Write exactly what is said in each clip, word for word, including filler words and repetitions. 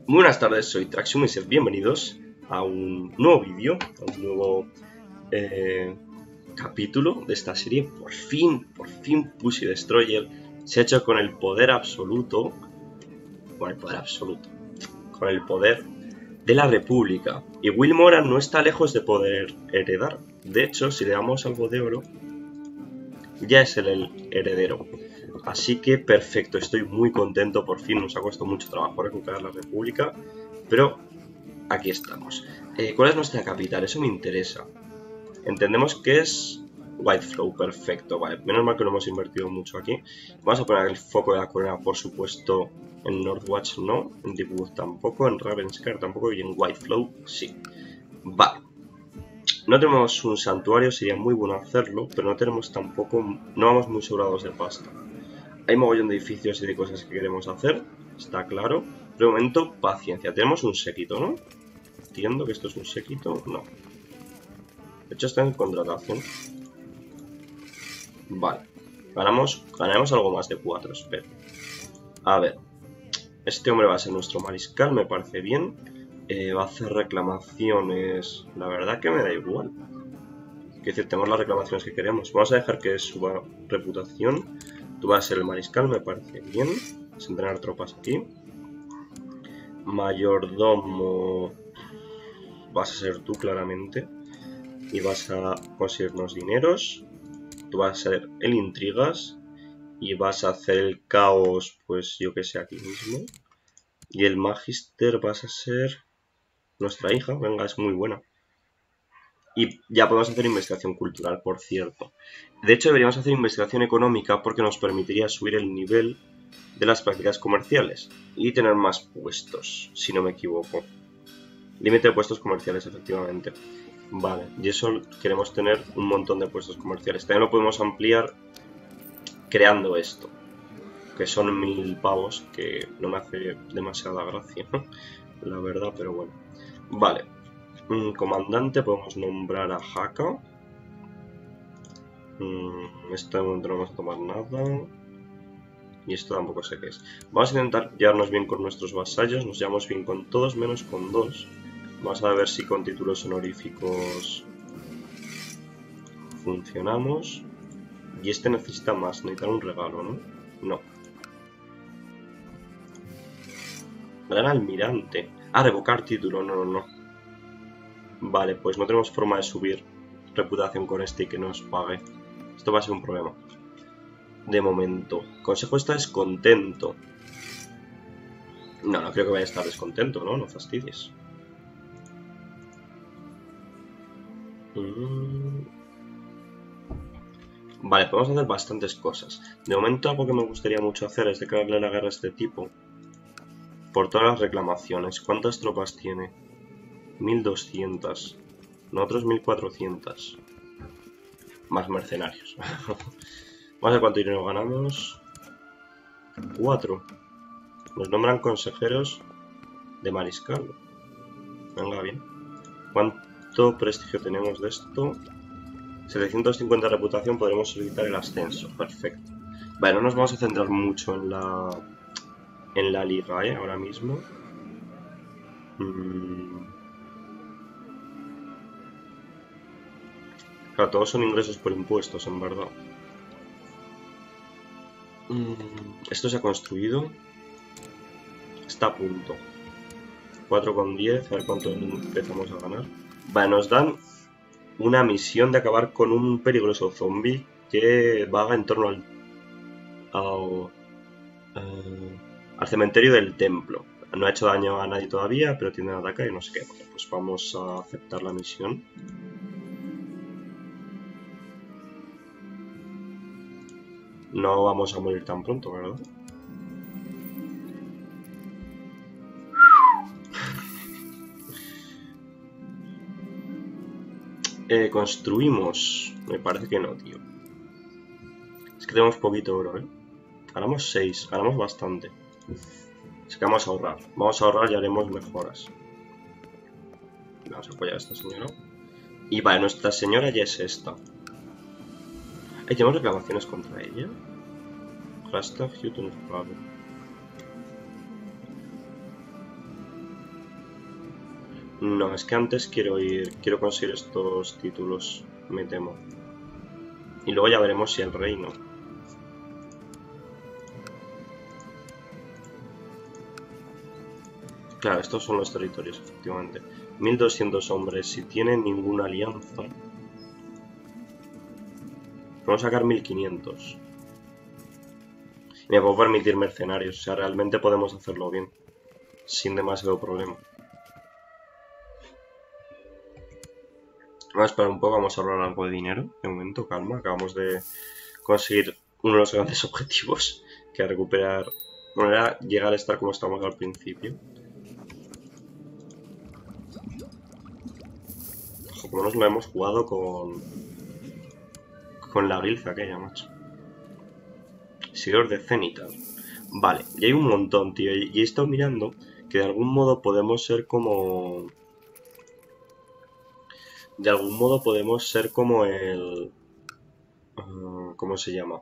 Buenas tardes, soy Traxium y sed bienvenidos a un nuevo vídeo, a un nuevo eh, capítulo de esta serie. Por fin, por fin Pussy Destroyer se ha hecho con el poder absoluto, con el poder absoluto, con el poder de la República. Y Will Moran no está lejos de poder heredar. De hecho, si le damos algo de oro, ya es el, el heredero. Así que perfecto, estoy muy contento, por fin nos ha costado mucho trabajo recuperar la República, pero aquí estamos. Eh, ¿Cuál es nuestra capital? Eso me interesa. Entendemos que es Whiteflow, perfecto, vale, menos mal que no hemos invertido mucho aquí. Vamos a poner el foco de la corona, por supuesto, en Northwatch no, en Deepwood tampoco, en Ravenscar tampoco y en Whiteflow sí. Vale. No tenemos un santuario, sería muy bueno hacerlo, pero no tenemos tampoco, no vamos muy sobrados de pasta. Hay mogollón de edificios y de cosas que queremos hacer, está claro. De momento, paciencia. Tenemos un séquito, ¿no? Entiendo que esto es un séquito. No. De hecho, está en contratación. Vale. Ganamos, ganaremos algo más de cuatro, espero. A ver. Este hombre va a ser nuestro mariscal, me parece bien. Eh, va a hacer reclamaciones. La verdad que me da igual. Es decir, tenemos las reclamaciones que queremos. Vamos a dejar que suba reputación. Tú vas a ser el mariscal, me parece bien. Vas a entrenar tropas aquí. Mayordomo. Vas a ser tú, claramente. Y vas a conseguirnos dineros. Tú vas a ser el intrigas. Y vas a hacer el caos, pues yo que sé, aquí mismo. Y el magister vas a ser nuestra hija. Venga, es muy buena. Y ya podemos hacer investigación cultural, por cierto. De hecho, deberíamos hacer investigación económica porque nos permitiría subir el nivel de las prácticas comerciales y tener más puestos, si no me equivoco. Límite de puestos comerciales, efectivamente. Vale, y eso queremos tener un montón de puestos comerciales. También lo podemos ampliar creando esto, que son mil pavos, que no me hace demasiada gracia, la verdad, pero bueno. Vale. Comandante, podemos nombrar a Haka. Esto de momento no vamos a tomar nada. Y esto tampoco sé qué es. Vamos a intentar llevarnos bien con nuestros vasallos. Nos llevamos bien con todos, menos con dos. Vamos a ver si con títulos honoríficos funcionamos. Y este necesita más, necesita un regalo, ¿no? No. Gran almirante. Ah, revocar título, no, no, no. Vale, pues no tenemos forma de subir reputación con este y que nos pague. Esto va a ser un problema. De momento. Consejo está descontento. No, no creo que vaya a estar descontento, ¿no? No fastidies. Mm. Vale, podemos hacer bastantes cosas. De momento algo que me gustaría mucho hacer es declararle la guerra a este tipo. Por todas las reclamaciones. ¿Cuántas tropas tiene? mil doscientas. Nosotros mil cuatrocientas. Más mercenarios. Vamos a ver cuánto dinero ganamos. cuatro. Nos nombran consejeros de mariscal. Venga, bien. ¿Cuánto prestigio tenemos de esto? setecientos cincuenta de reputación, podremos solicitar el ascenso. Perfecto. Vale, no nos vamos a centrar mucho en la en la liga, ¿eh? Ahora mismo. Mm. Claro, todos son ingresos por impuestos, en verdad. Mm. Esto se ha construido. Está a punto. cuatro con diez, a ver cuánto empezamos a ganar. Vale, nos dan una misión de acabar con un peligroso zombie que vaga en torno al, al, uh, al cementerio del templo. No ha hecho daño a nadie todavía, pero tiene ataque y no sé qué. Bueno, pues vamos a aceptar la misión. No vamos a morir tan pronto, ¿verdad? Eh, construimos. Me parece que no, tío. Es que tenemos poquito oro, ¿eh? Ganamos seis, ganamos bastante. Así que vamos a ahorrar. Vamos a ahorrar y haremos mejoras. Vamos a apoyar a esta señora. Y vale, nuestra señora ya es esta. ¿Hay ¿Tenemos reclamaciones contra ella? Hashtag Hutton Fable. No, es que antes quiero ir, quiero conseguir estos títulos, me temo. Y luego ya veremos si el reino. Claro, estos son los territorios, efectivamente. mil doscientos hombres, si tienen ninguna alianza. Podemos sacar mil quinientos. Y me puedo permitir mercenarios, o sea, realmente podemos hacerlo bien. Sin demasiado problema. Vamos a esperar un poco, vamos a ahorrar algo de dinero. De momento, calma, acabamos de conseguir uno de los grandes objetivos, que es recuperar... Bueno, era llegar a estar como estamos al principio. Ojo, como nos lo hemos jugado con... Con la grilza aquella, macho. Seguidor de Zenital. Vale, y hay un montón, tío. Y he estado mirando que de algún modo podemos ser como... De algún modo podemos ser como el... Uh, ¿Cómo se llama?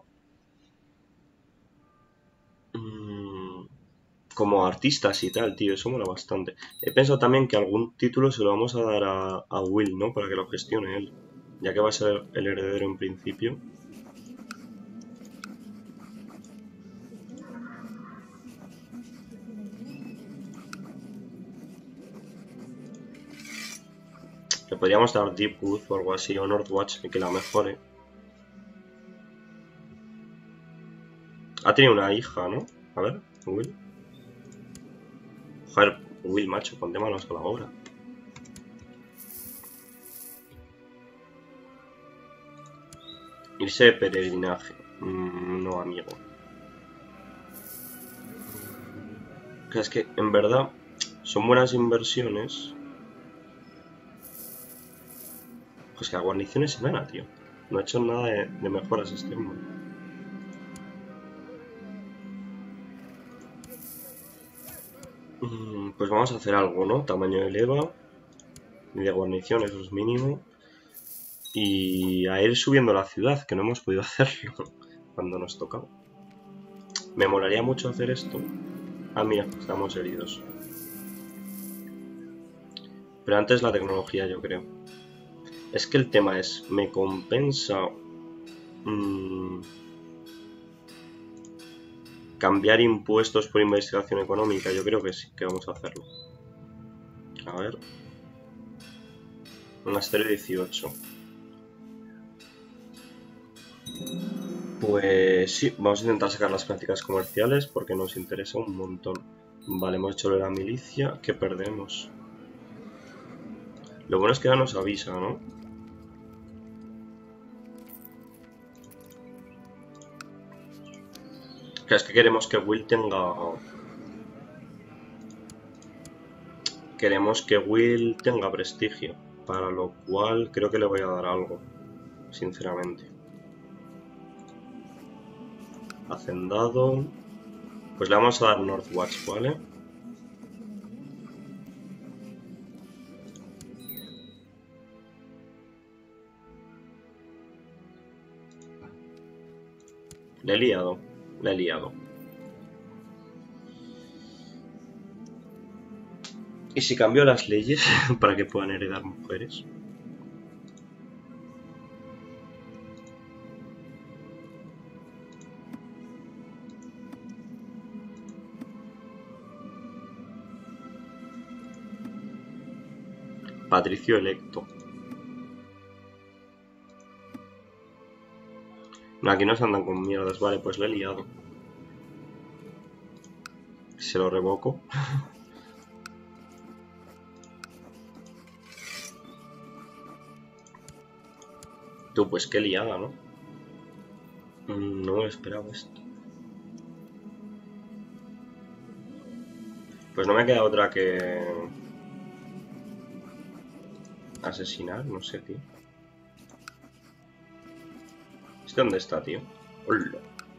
Mm, como artistas y tal, tío. Eso mola bastante. He pensado también que algún título se lo vamos a dar a, a Will, ¿no? Para que lo gestione él. Ya que va a ser el heredero en principio. Le podríamos dar Deepwood o algo así, o Northwatch, y que la mejore. Ha tenido una hija, ¿no? A ver, Will. Joder, Will, macho, ponte manos a la obra. Irse de peregrinaje. Mm, no, amigo. Es que, en verdad, son buenas inversiones. Pues que la guarnición es enana, tío. No ha hecho nada de, de mejoras este hombre. Mm, pues vamos a hacer algo, ¿no? Tamaño de leva. Y de guarnición, eso es mínimo. Y a ir subiendo la ciudad, que no hemos podido hacerlo cuando nos tocaba. Me molaría mucho hacer esto. Ah, mira, estamos heridos. Pero antes la tecnología, yo creo. Es que el tema es, ¿me compensa mmm, cambiar impuestos por investigación económica? Yo creo que sí, que vamos a hacerlo. A ver. Monasterio dieciocho. Pues sí, vamos a intentar sacar las prácticas comerciales porque nos interesa un montón. Vale, hemos hecho lo de la milicia. ¿Qué perdemos? Lo bueno es que ya nos avisa, ¿no? Que es que queremos que Will tenga... Queremos que Will tenga prestigio. Para lo cual creo que le voy a dar algo. Sinceramente. Hacendado. Pues le vamos a dar Northwatch, ¿vale? Le he liado. Le he liado. ¿Y si cambio las leyes para que puedan heredar mujeres? Patricio electo. No, aquí no se andan con mierdas. Vale, pues le he liado. Se lo revoco. Tú, pues qué liada, ¿no? No me esperaba esto. Pues no me queda otra que... asesinar, no sé, tío. ¿Este dónde está, tío? ¡Hola!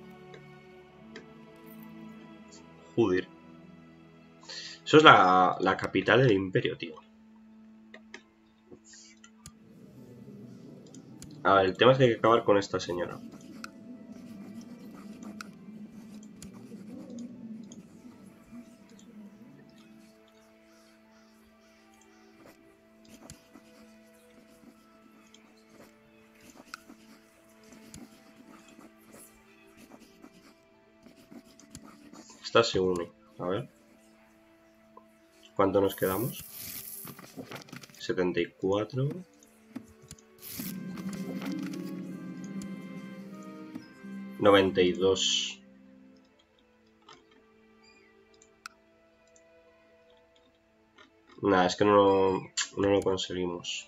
Joder. Eso es la, la capital del imperio, tío. A ver, el tema es que hay que acabar con esta señora. Esta se une. A ver. ¿Cuánto nos quedamos? setenta y cuatro. noventa y dos. Nada, es que no, no lo conseguimos.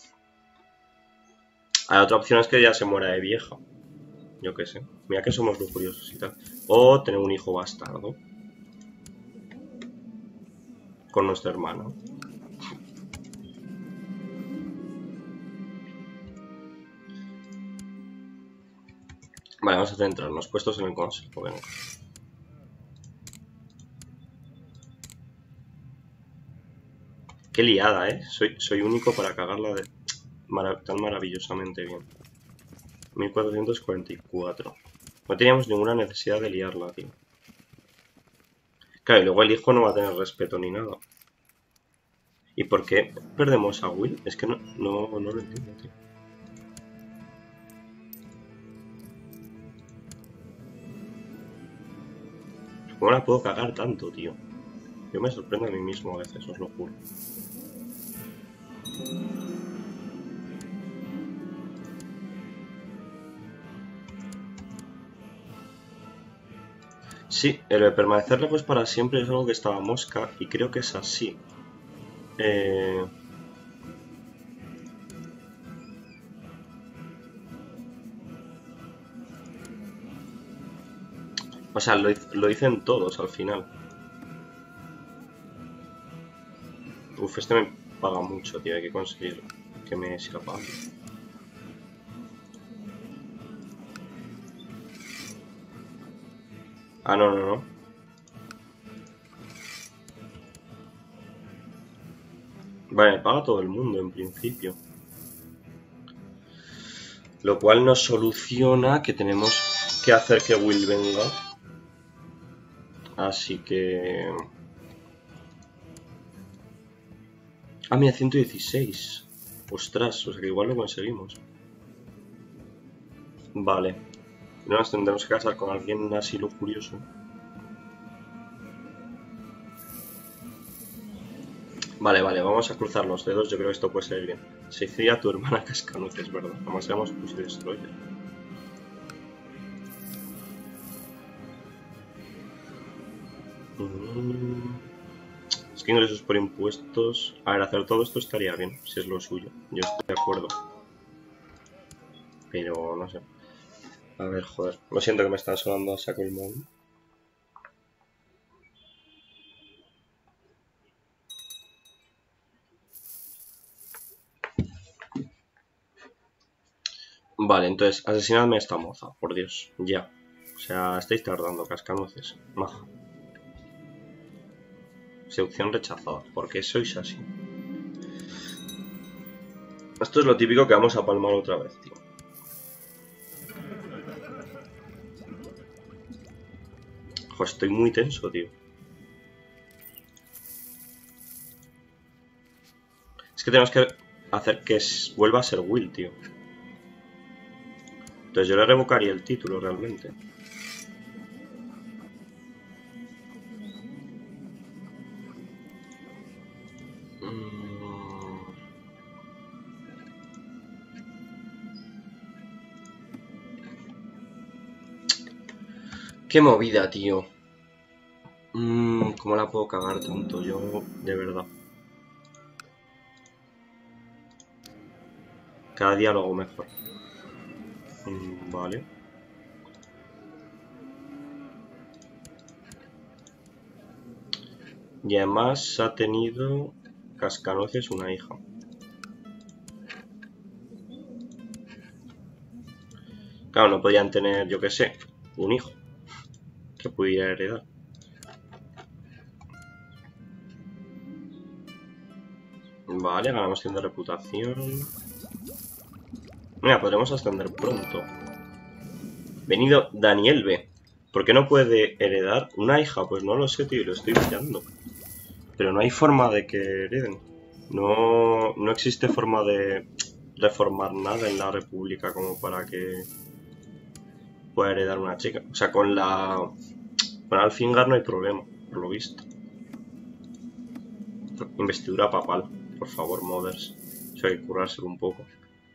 Hay otra opción, es que ya se muera de vieja. Yo qué sé. Mira que somos lujuriosos y tal. O tener un hijo bastardo. Con nuestro hermano. Vale, vamos a centrarnos. Puestos en el consejo. Venga. Qué liada, ¿eh? Soy, soy único para cagarla de marav tan maravillosamente bien. mil cuatrocientos cuarenta y cuatro. No teníamos ninguna necesidad de liarla, tío. Claro, y luego el hijo no va a tener respeto ni nada. ¿Y por qué perdemos a Will? Es que no, no, no lo entiendo, tío. ¿Cómo la puedo cagar tanto, tío? Yo me sorprendo a mí mismo a veces, os lo juro. Sí, el de permanecer lejos para siempre es algo que estaba mosca y creo que es así. Eh... O sea, lo, lo dicen todos al final. Uf, este me paga mucho, tío. Hay que conseguir que me siga pagando. Ah, no, no, no. Vale, me paga todo el mundo en principio. Lo cual nos soluciona que tenemos que hacer que Will venga. Así que... Ah, mira, ciento dieciséis. Ostras, o sea que igual lo conseguimos. Vale. No nos tendremos que casar con alguien así lujurioso. Vale, vale, vamos a cruzar los dedos. Yo creo que esto puede salir bien. Se decía tu hermana Cascanueces, ¿verdad? Además éramos Pussy Destroyer. Mm. Es que ingresos por impuestos... A ver, hacer todo esto estaría bien, si es lo suyo. Yo estoy de acuerdo. Pero no sé. A ver, joder. Lo siento que me está sonando a saco el móvil. Vale, entonces, asesinadme a esta moza, por Dios, ya. O sea, estáis tardando, cascanueces. Maja. Seducción rechazada. ¿Por qué sois así? Esto es lo típico que vamos a palmar otra vez, tío. Joder, estoy muy tenso, tío. Es que tenemos que hacer que vuelva a ser Will, tío. Entonces yo le revocaría el título, realmente. Qué movida, tío. Mmm, ¿cómo la puedo cagar tanto? Yo, de verdad. Cada día lo hago mejor. Mm, vale. Y además ha tenido Cascanueces una hija. Claro, no podían tener, yo qué sé, un hijo que pudiera heredar. Vale, ganamos cien de reputación. Mira, podremos ascender pronto. Venido Daniel B. ¿Por qué no puede heredar una hija? Pues no lo sé, tío, lo estoy mirando. Pero no hay forma de que hereden. No, no existe forma de reformar nada en la república como para que pueda heredar una chica. O sea, con la Con Alfingar no hay problema, por lo visto. Investidura papal, por favor, modders. Eso hay que currárselo un poco.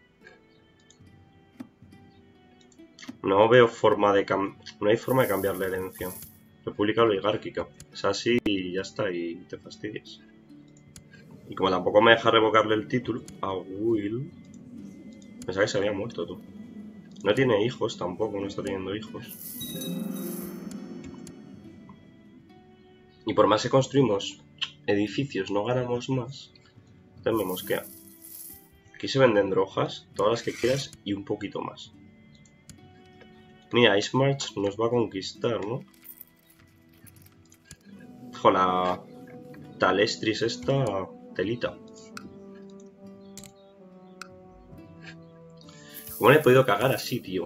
No veo forma de cam... No hay forma de cambiar la herencia. República oligárquica. Es así y ya está, y te fastidias. Y como tampoco me deja revocarle el título a Will... Pensaba que se había muerto, tú. No tiene hijos tampoco, no está teniendo hijos. Y por más que construimos edificios, no ganamos más. Entonces me mosquea. Aquí se venden drogas, todas las que quieras y un poquito más. Mira, Ice March nos va a conquistar, ¿no? Ojo, la Talestris esta telita. ¿Cómo le he podido cagar así, tío?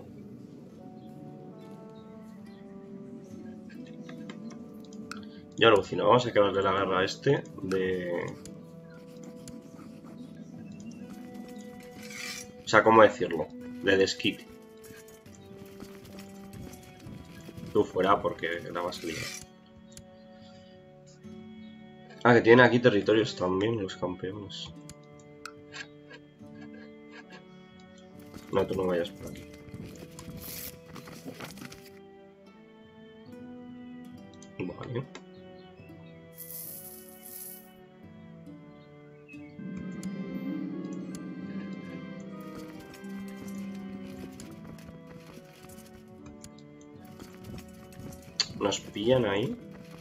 Yo alucino. Vamos a acabarle la garra a este de... O sea, ¿cómo decirlo? De desquite. Tú fuera porque la vas a liar. Ah, que tienen aquí territorios también los campeones. No, tú no vayas por aquí. Vale. Nos pillan ahí.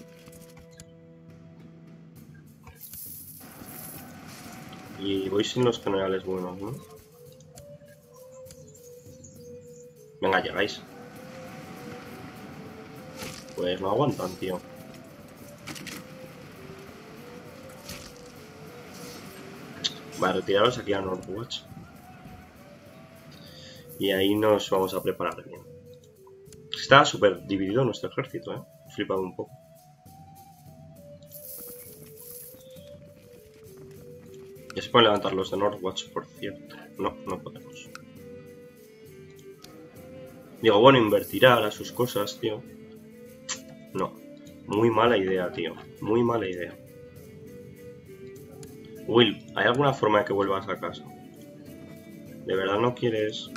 Y voy sin los generales buenos, ¿no? Venga, llegáis. Pues no aguantan, tío. Vale, retiraros aquí a Northwatch. Y ahí nos vamos a preparar bien. Está súper dividido nuestro ejército, ¿eh? He flipado un poco. Ya se pueden levantar los de Northwatch, por cierto. No, no podemos. Digo, bueno, invertirá a sus cosas, tío. No. Muy mala idea, tío. Muy mala idea. Will, ¿hay alguna forma de que vuelvas a casa? ¿De verdad no quieres...?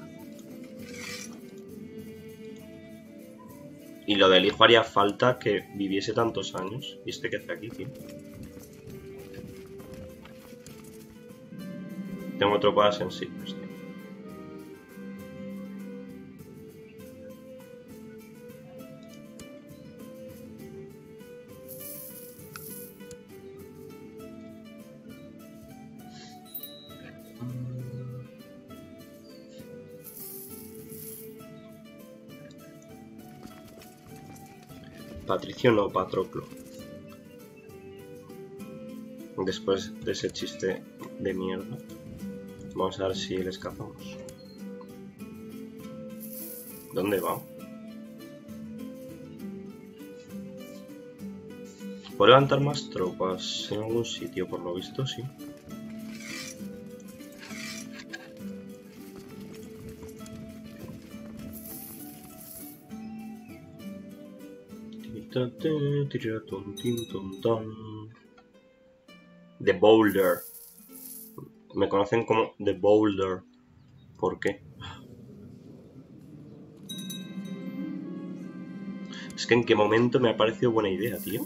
Y lo del hijo haría falta que viviese tantos años. ¿Y este qué hace aquí, tío? Tengo tropas sensibles, tío. Patricio no, Patroclo. Después de ese chiste de mierda, vamos a ver si le escapamos. ¿Dónde va? ¿Puedo levantar más tropas en algún sitio? Por lo visto, sí. The Boulder. Me conocen como The Boulder. ¿Por qué? Es que en qué momento me ha parecido buena idea, tío.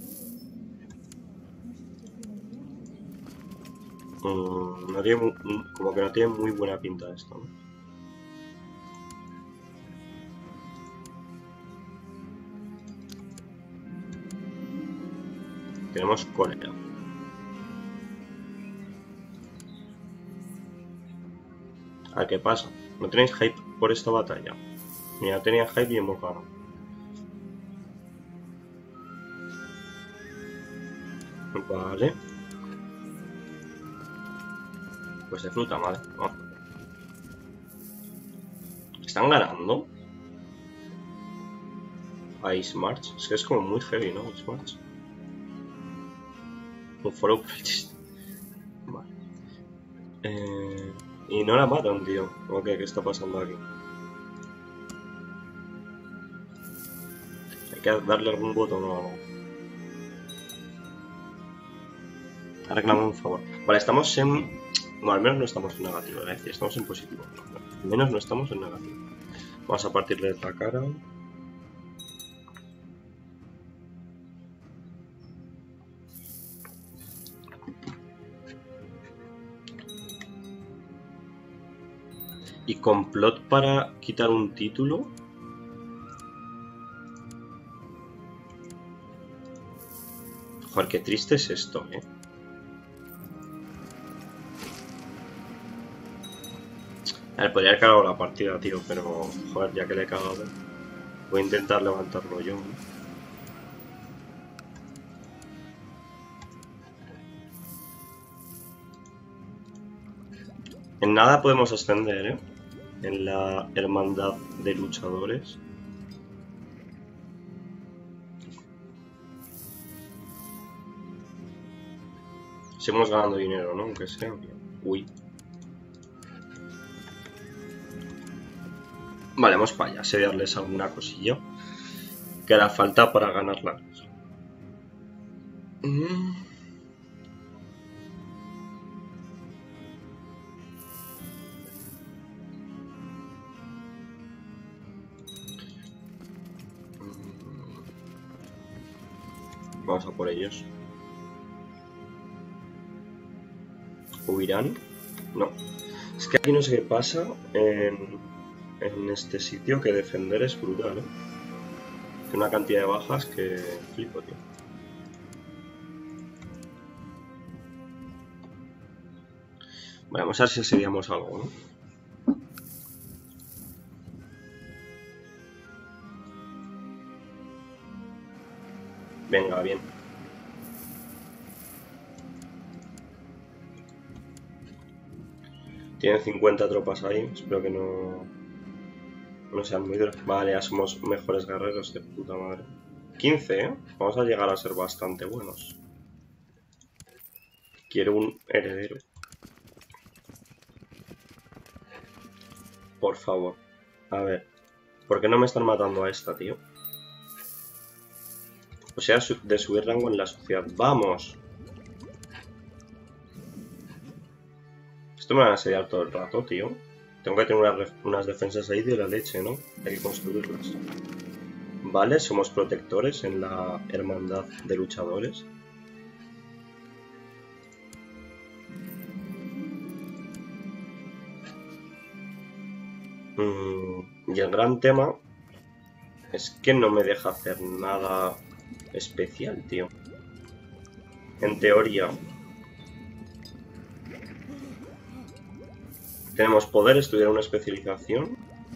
Mm, no tiene muy, como que no tiene muy buena pinta esto, ¿no? Tenemos cólera. A ver qué pasa. ¿No tenéis hype por esta batalla? Mira, tenía hype y hemos ganado. Vale. Pues de fruta, madre. ¿No? ¿Están ganando? A Ice March. Es que es como muy heavy, ¿no? Ice March. Un follow por el chiste. Vale. Eh, y no la matan, tío. Ok, ¿qué está pasando aquí? Hay que darle algún botón o algo. Ha reclamado un favor. Vale, estamos en... Bueno, al menos no estamos en negativo, es decir, estamos en positivo. Al menos no estamos en negativo. Vamos a partirle la cara. Y complot para quitar un título. Joder, qué triste es esto, eh. A ver, podría haber cagado la partida, tío, pero joder, ya que le he cagado, voy a intentar levantarlo yo, ¿no? En nada podemos ascender, ¿eh? En la hermandad de luchadores. Seguimos ganando dinero, ¿no? Aunque sea. Uy. Vale, vamos para allá. Sé darles alguna cosilla que hará falta para ganarla. Mm. Vamos a por ellos. ¿Huirán? No. Es que aquí no sé qué pasa en, en este sitio, que defender es brutal, ¿eh? Tiene una cantidad de bajas que flipo, tío. Vale, vamos a ver si asediamos algo, ¿no? Venga, bien. Tienen cincuenta tropas ahí, espero que no, no sean muy duros. Vale, ya somos mejores guerreros de puta madre. quince, ¿eh? Vamos a llegar a ser bastante buenos. Quiero un heredero. Por favor. A ver, ¿por qué no me están matando a esta, tío? O sea, de subir rango en la sociedad. ¡Vamos! Esto me va a asediar todo el rato, tío. Tengo que tener unas, unas defensas ahí de la leche, ¿no? Hay que construirlas. Vale, somos protectores en la hermandad de luchadores. Mm, y el gran tema es que no me deja hacer nada especial, tío. En teoría tenemos poder estudiar una especialización.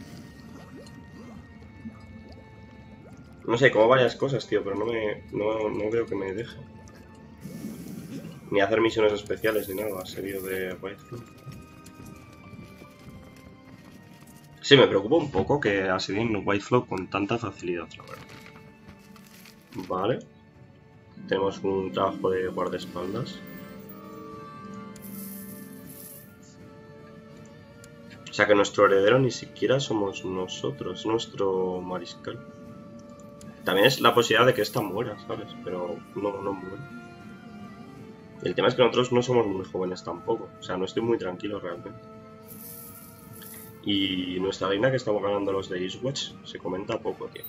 No sé, como varias cosas, tío, pero no me no, no veo que me deje. Ni hacer misiones especiales ni nada, serio de Whiteflow. Sí, me preocupa un poco que asedien Whiteflow con tanta facilidad, la verdad. Vale. Tenemos un trabajo de guardaespaldas. O sea que nuestro heredero ni siquiera somos nosotros, nuestro mariscal. También es la posibilidad de que esta muera, ¿sabes? Pero no, no muere. El tema es que nosotros no somos muy jóvenes tampoco. O sea, no estoy muy tranquilo realmente. Y nuestra reina, que estamos ganando los de Eastwatch, se comenta poco, tío.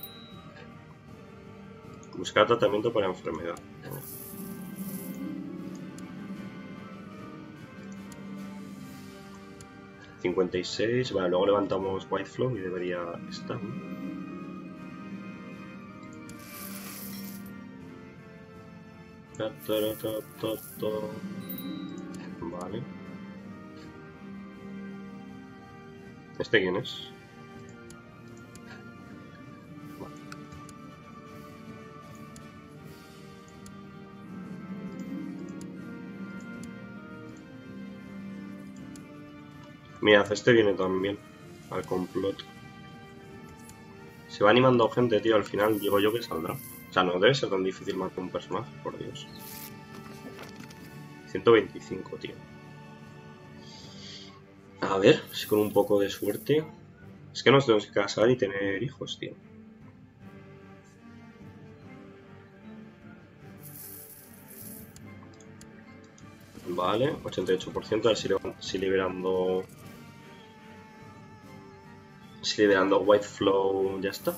Buscar tratamiento para enfermedad. cincuenta y seis, vale, luego levantamos Whiteflow y debería estar, ¿no? Vale. ¿Este quién es? Vale. Mirad, este viene también al complot. Se va animando gente, tío, al final digo yo que saldrá. O sea, no debe ser tan difícil matar un personaje, por Dios. ciento veinticinco, tío. A ver, si con un poco de suerte... Es que nos tenemos que casar y tener hijos, tío. Vale, ochenta y ocho por ciento, a ver si, si liberando... Si liberando White Flow ya está.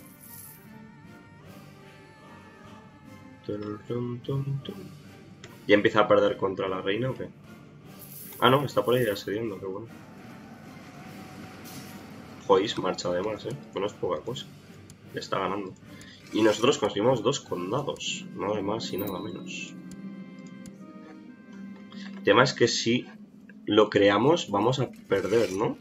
¿Ya empieza a perder contra la reina o qué? Ah, no, está por ahí asediando, qué bueno. Jois, marcha además, eh. No es poca cosa. Le está ganando. Y nosotros conseguimos dos condados. Nada más y nada menos. El tema es que si lo creamos, vamos a perder, ¿no?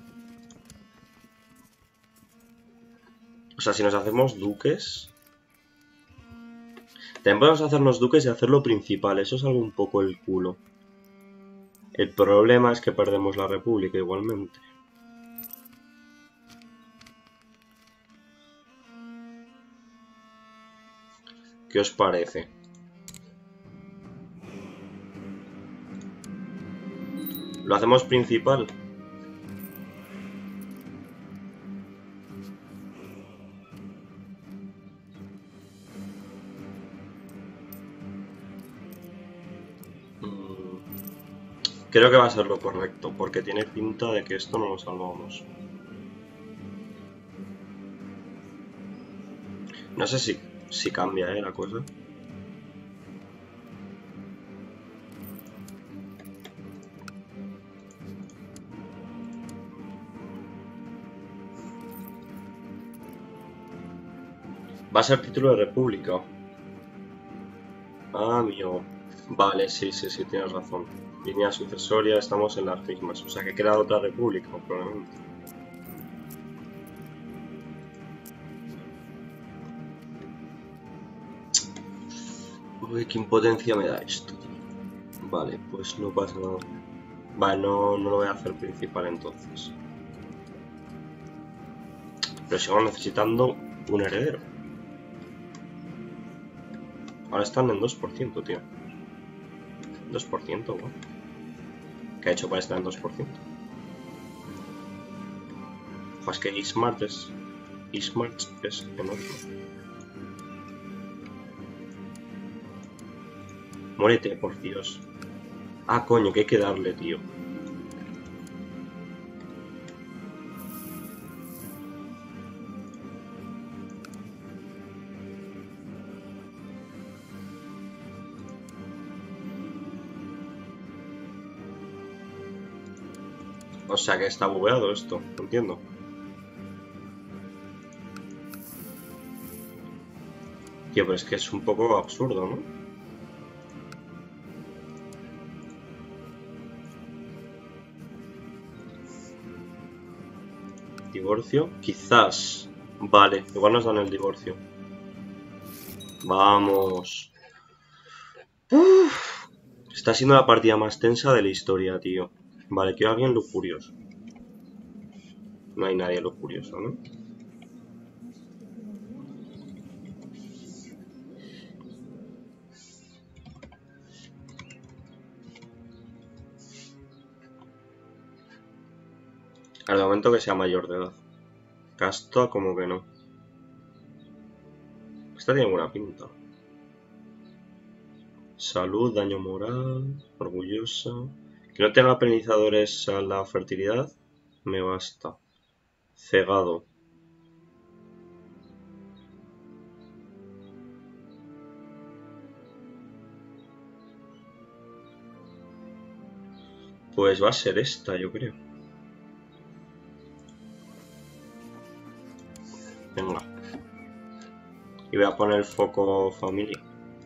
O sea, si nos hacemos duques... También podemos hacernos duques y hacerlo principal. Eso es algo un poco el culo. El problema es que perdemos la república igualmente. ¿Qué os parece? ¿Lo hacemos principal? Creo que va a ser lo correcto, porque tiene pinta de que esto no lo salvamos. No sé si, si cambia, ¿eh? La cosa. Va a ser título de república. Ah, amigo. Vale, sí, sí, sí, tienes razón. Línea sucesoria, estamos en las mismas. O sea que queda otra república, probablemente. Uy, qué impotencia me da esto, tío. Vale, pues no pasa nada. Vale, no, no lo voy a hacer principal entonces. Pero sigo necesitando un heredero. Ahora están en dos por ciento, tío. dos por ciento, ¿no? ¿Qué ha hecho para estar en dos por ciento? Ojo, es que Ismart es... Ismart es enorme. Muérete, por Dios. Ah, coño, que hay que darle, tío. O sea que está bugueado esto, no entiendo. Tío, pero es que es un poco absurdo, ¿no? Divorcio, quizás. Vale, igual nos dan el divorcio. Vamos. Uf, está siendo la partida más tensa de la historia, tío. Vale, quiero a alguien lujurioso. No hay nadie lujurioso, ¿no? Al momento que sea mayor de edad. Casta como que no. Esta tiene buena pinta. Salud, daño moral, orgullosa. Que no tenga penalizadores a la fertilidad, me basta. Cegado. Pues va a ser esta, yo creo. Venga. Y voy a poner el foco familia.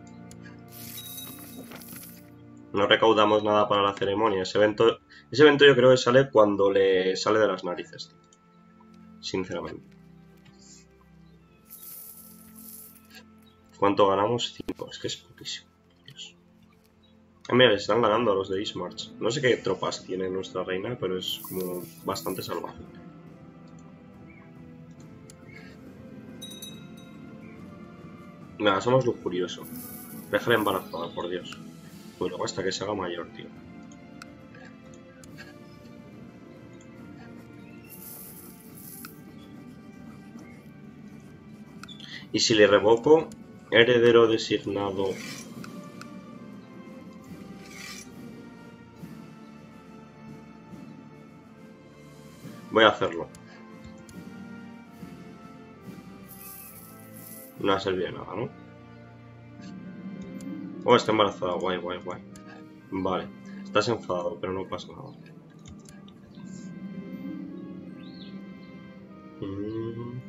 No recaudamos nada para la ceremonia. Ese evento, ese evento yo creo que sale cuando le sale de las narices. Sinceramente. ¿Cuánto ganamos? cinco. Es que es poquísimo. Dios. Ah, mira, les están ganando a los de Ismarch. No sé qué tropas tiene nuestra reina, pero es como bastante salvaje. Venga, somos lujurioso. Déjala embarazada, por Dios. Pues luego hasta que se haga mayor, tío. Y si le revoco, heredero designado. Voy a hacerlo. No ha servido de nada, ¿no? Oh, está embarazada. Guay, guay, guay. Vale. Estás enfadado, pero no pasa nada. Mm.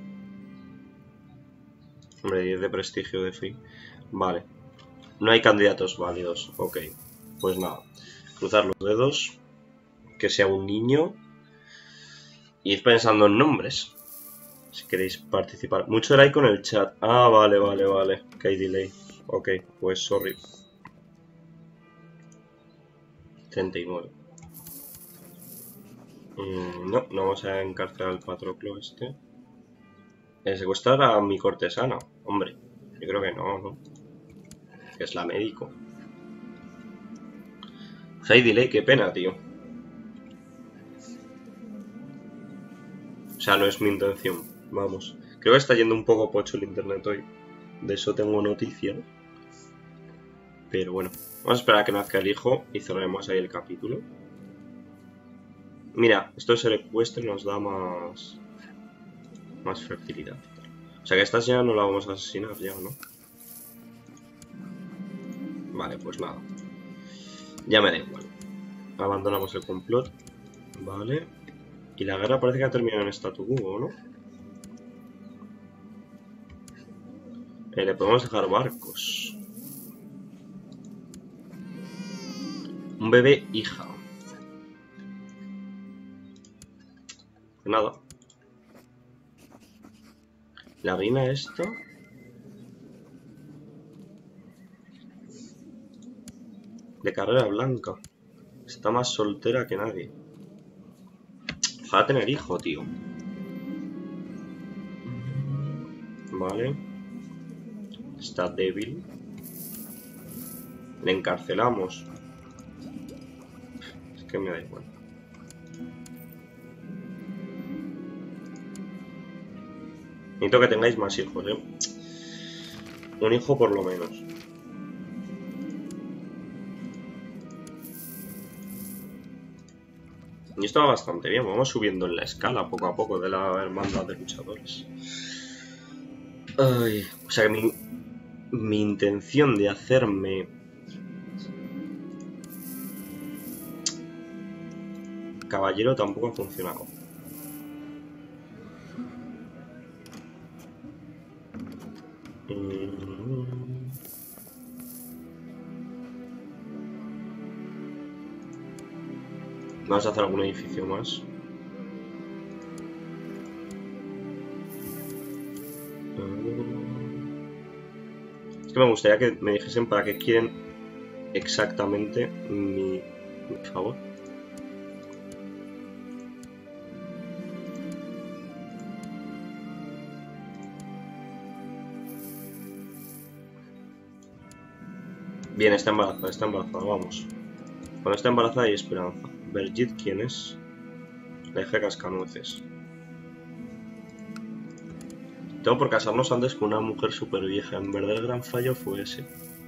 Hombre, diez de prestigio de fin. Vale. No hay candidatos válidos. Ok. Pues nada. Cruzar los dedos. Que sea un niño. Y ir pensando en nombres. Si queréis participar. Mucho like con el chat. Ah, vale, vale, vale. Que hay delay. Ok, pues sorry. treinta y nueve. Mm, no, no vamos a encarcelar al Patroclo este. Eh, secuestrar a mi cortesana. Hombre, yo creo que no, ¿no? Que es la médico. Pues hay delay, qué pena, tío. O sea, no es mi intención. Vamos. Creo que está yendo un poco pocho el internet hoy. De eso tengo noticia. Pero bueno. Vamos a esperar a que nazca el hijo y cerraremos ahí el capítulo. Mira, esto de secuestro nos da más... Más fertilidad. O sea que esta ya no la vamos a asesinar ya, ¿no? Vale, pues nada. Ya me da igual. Abandonamos el complot. Vale. Y la guerra parece que ha terminado en statu quo, ¿no? Eh, le podemos dejar barcos. Un bebé hija. Nada. La reina esta. De carrera blanca. Está más soltera que nadie. Ojalá tener hijo, tío. Vale. Está débil. Le encarcelamos. Es que me da igual. Necesito que tengáis más hijos, ¿eh? Un hijo por lo menos. Y esto va bastante bien. Vamos subiendo en la escala poco a poco de la hermandad de luchadores. Ay, o sea que mi, mi intención de hacerme... caballero tampoco ha funcionado. Vamos a hacer algún edificio más. Es que me gustaría que me dijesen para qué quieren exactamente mi, mi favor. Bien, está embarazada, está embarazada, vamos. Cuando está embarazada hay esperanza. Birgit, ¿quién es? La hija de Cascanueces. Tengo por casarnos antes con una mujer súper vieja. En verdad el gran fallo fue ese.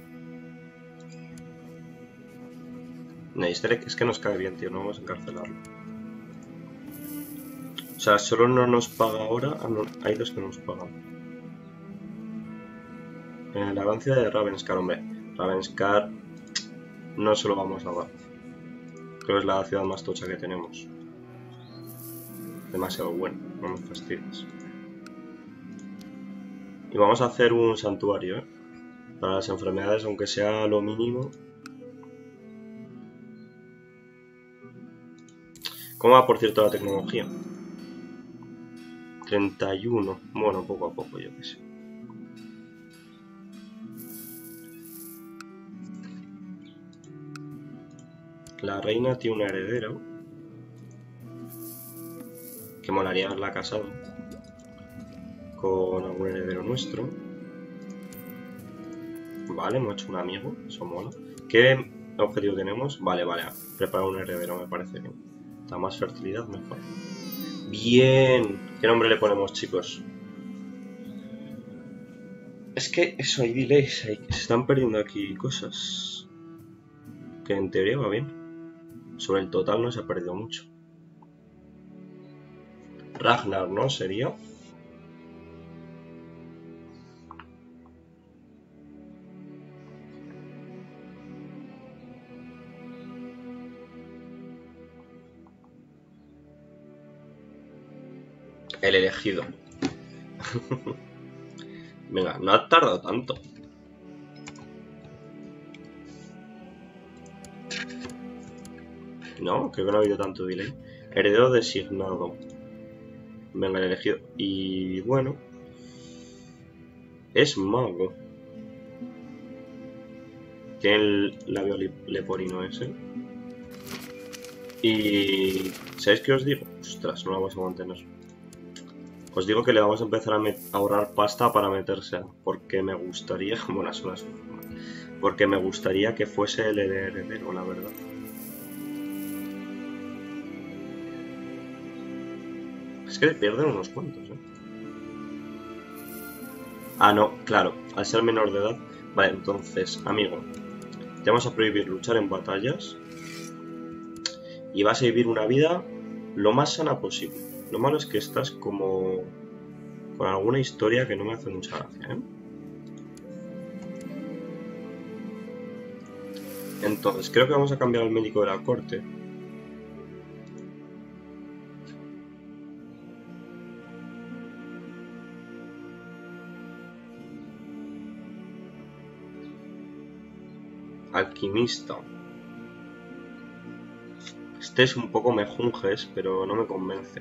No, es que nos cae bien, tío. No vamos a encarcelarlo. O sea, solo no nos paga ahora. Ah, no, hay dos que nos pagan. Eh, la avancia de Ravenscar, hombre. Ravenscar no se lo vamos a dar. Creo que es la ciudad más tocha que tenemos. Demasiado bueno, no me fastidies. Y vamos a hacer un santuario, ¿eh? Para las enfermedades, aunque sea lo mínimo. ¿Cómo va, por cierto, la tecnología? treinta y uno. Bueno, poco a poco, yo qué sé. La reina tiene una heredera. Que molaría haberla casado con algún heredero nuestro. Vale, hemos hecho un amigo. Eso mola. ¿Qué objetivo tenemos? Vale, vale. Preparar un heredero, me parece bien. Da más fertilidad, mejor. Bien. ¿Qué nombre le ponemos, chicos? Es que eso, hay delays. Hay... Se están perdiendo aquí cosas. Que en teoría va bien. Sobre el total no se ha perdido mucho. Ragnar, ¿no? Sería. El elegido. Venga, no ha tardado tanto. No, creo que no ha habido tanto delay. Heredero designado. Venga, el elegido. Y bueno. Es mago. Tiene el labio leporino ese. Y... ¿sabéis qué os digo? Ostras, no lo vamos a mantener. Os digo que le vamos a empezar a, a ahorrar pasta para meterse. Porque me gustaría... Bueno, es una forma. Porque me gustaría que fuese el heredero, la verdad. Es que pierden unos cuantos, ¿eh? Ah, no, claro. Al ser menor de edad... Vale, entonces, amigo. Te vamos a prohibir luchar en batallas. Y vas a vivir una vida lo más sana posible. Lo malo es que estás como... con alguna historia que no me hace mucha gracia, ¿eh? Entonces, creo que vamos a cambiar al médico de la corte. Alquimista. Este es un poco mejunjes, pero no me convence.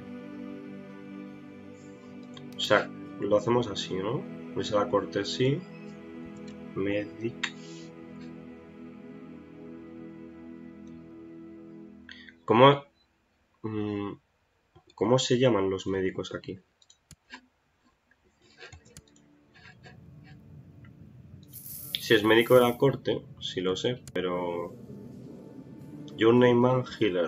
O sea, lo hacemos así, ¿no? Pues a la corte sí. Medic. ¿Cómo, mmm, ¿Cómo se llaman los médicos aquí? Si es médico de la corte, sí lo sé, pero... Journeyman Healer.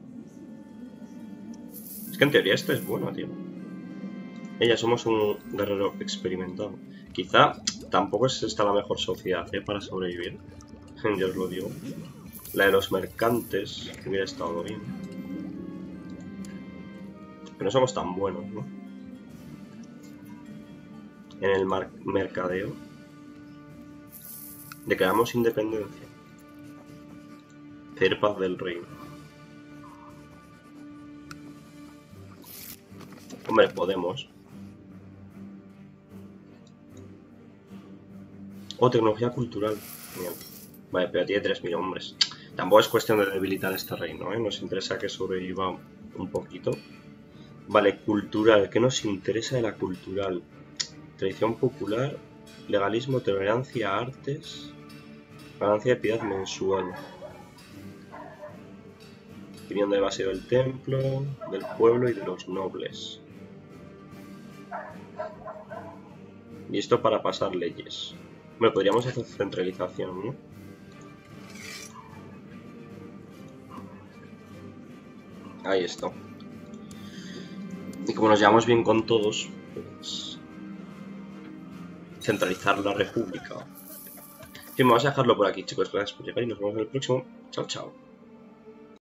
Es que en teoría esto es bueno, tío. Ella somos un guerrero experimentado. Quizá tampoco es esta la mejor sociedad, ¿eh? Para sobrevivir. Yo os lo digo. La de los mercantes hubiera estado bien. Pero no somos tan buenos, ¿no? En el mercadeo. Declaramos independencia. Pedir paz del reino. Hombre, podemos. O tecnología cultural. Bien. Vale, pero tiene tres mil hombres. Tampoco es cuestión de debilitar este reino, ¿eh? Nos interesa que sobreviva un poquito. Vale, cultural. ¿Qué nos interesa de la cultural? Tradición popular, legalismo, tolerancia, artes, ganancia de piedad mensual. Opinión de base del templo, del pueblo y de los nobles. Y esto para pasar leyes. Bueno, podríamos hacer centralización, ¿no? Ahí está. Y como nos llevamos bien con todos, pues... centralizar la república. En fin, vamos a dejarlo por aquí, chicos. Gracias por llegar y nos vemos en el próximo. Chao, chao.